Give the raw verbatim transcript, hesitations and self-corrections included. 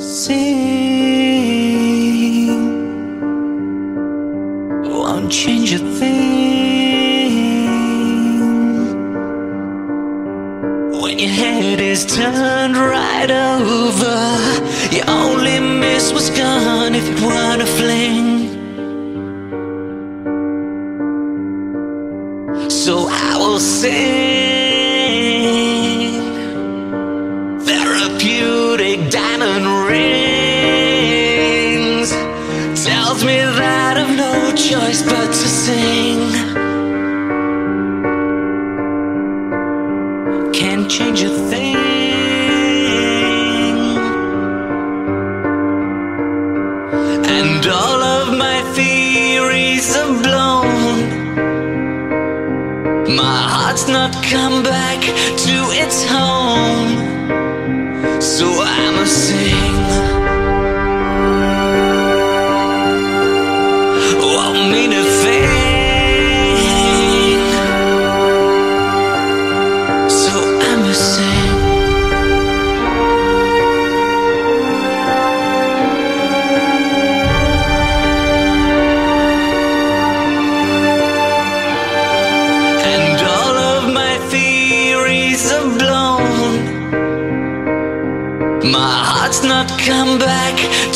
Sing, won't change a thing when your head is turned right over. You only miss what's gone if it weren't a fling. So I will sing therapeutic diamond rings. Tells me that I've no choice but to sing. Can't change a thing, and all of my theories are blown. My heart's not come back to its home, so I must sing. Won't mean a thing, so I must sing. And all of my theories are blown. My heart's not come back